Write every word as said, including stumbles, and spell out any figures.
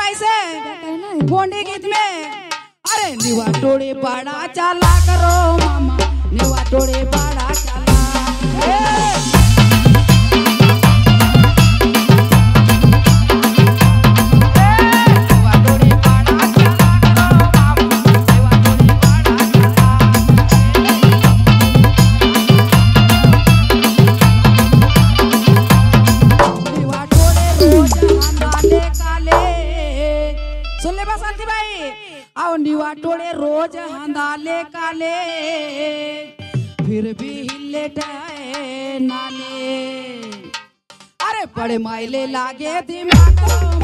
पैसे गोंडी गीत में। अरे निवा टोड़े बड़ा चाला करो मामा, निवा टोड़े बड़ा चाला। सुन ले बसंती भाई, आओ निवा टोड़े रोज हंदाले काले, फिर भी हिले नाले। अरे बड़े मायले लागे दिमाग